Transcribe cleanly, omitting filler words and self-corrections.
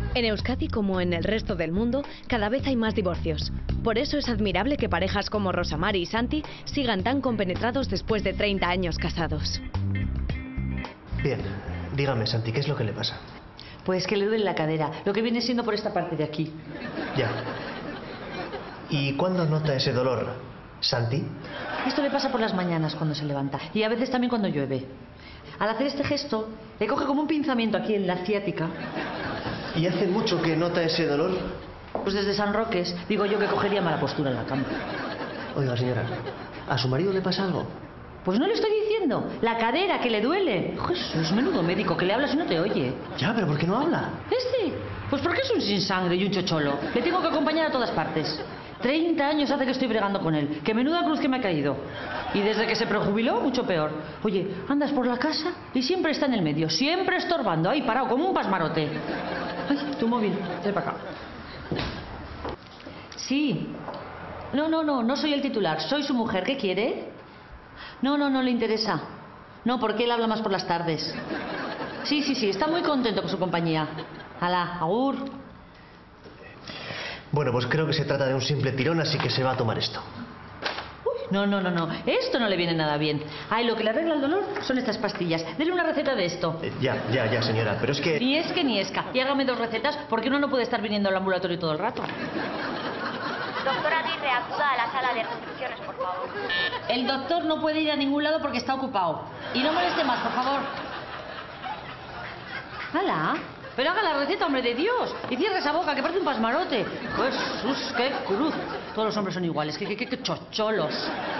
En Euskadi, como en el resto del mundo, cada vez hay más divorcios. Por eso es admirable que parejas como Rosa Mari y Santi sigan tan compenetrados después de 30 años casados. Bien, dígame, Santi, ¿qué es lo que le pasa? Pues que le duele la cadera, lo que viene siendo por esta parte de aquí. Ya. ¿Y cuándo nota ese dolor, Santi? Esto le pasa por las mañanas cuando se levanta y a veces también cuando llueve. Al hacer este gesto, le coge como un pinzamiento aquí en la ciática. ¿Y hace mucho que nota ese dolor? Pues desde San Roques, digo yo que cogería mala postura en la cama. Oiga, señora, ¿a su marido le pasa algo? Pues no le estoy diciendo, la cadera que le duele. Jesús, menudo médico, que le hablas y no te oye. Ya, pero ¿por qué no habla? ¿Este? Pues porque es un sin sangre y un chocholo. Le tengo que acompañar a todas partes. 30 años hace que estoy bregando con él. Que menuda cruz que me ha caído. Y desde que se prejubiló, mucho peor. Oye, andas por la casa y siempre está en el medio. Siempre estorbando. Ahí parado, como un pasmarote. Ay, tu móvil. Ven para acá. Sí. No soy el titular. Soy su mujer. ¿Qué quiere? No le interesa. No, porque él habla más por las tardes. Sí. Está muy contento con su compañía. Hala, agur. Bueno, pues creo que se trata de un simple tirón, así que se va a tomar esto. No. Esto no le viene nada bien. Ay, lo que le arregla el dolor son estas pastillas. Dele una receta de esto. Ya, señora, pero es que... Ni esca. Y hágame 2 recetas porque uno no puede estar viniendo al ambulatorio todo el rato. Doctor Aguirre, acuda a la sala de recepciones, por favor. El doctor no puede ir a ningún lado porque está ocupado. Y no moleste más, por favor. ¡Hala! Pero haga la receta, hombre de Dios. Y cierre esa boca, que parece un pasmarote. Jesús, qué cruz. Todos los hombres son iguales, qué chocholos.